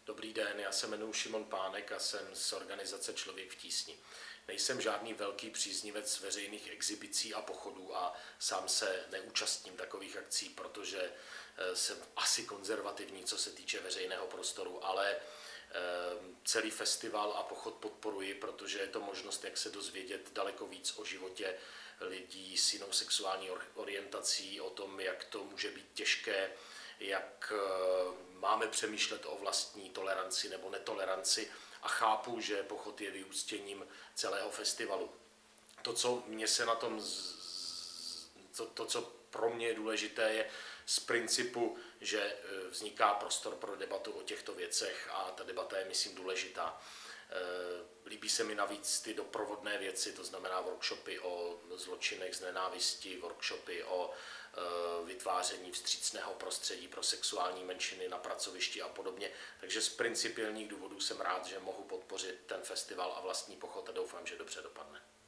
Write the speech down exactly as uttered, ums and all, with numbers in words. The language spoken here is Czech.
Dobrý den, já se jmenuji Šimon Pánek a jsem z organizace Člověk v tísni. Nejsem žádný velký příznivec veřejných exibicí a pochodů a sám se neúčastním takových akcí, protože jsem asi konzervativní, co se týče veřejného prostoru, ale celý festival a pochod podporuji, protože je to možnost, jak se dozvědět daleko víc o životě lidí s jinou sexuální orientací, o tom, jak to může být těžké, jak máme přemýšlet o vlastní toleranci nebo netoleranci, a chápu, že pochod je vyústěním celého festivalu. To, co mě se na tom, to, to, co pro mě je důležité, je z principu, že vzniká prostor pro debatu o těchto věcech a ta debata je, myslím, důležitá. Líbí se mi navíc ty doprovodné věci, to znamená workshopy o zločinech z nenávisti, workshopy o vytváření vstřícného prostředí pro sexuální menšiny na pracovišti a podobně. Takže z principiálních důvodů jsem rád, že mohu podpořit ten festival a vlastní pochod a doufám, že dobře dopadne.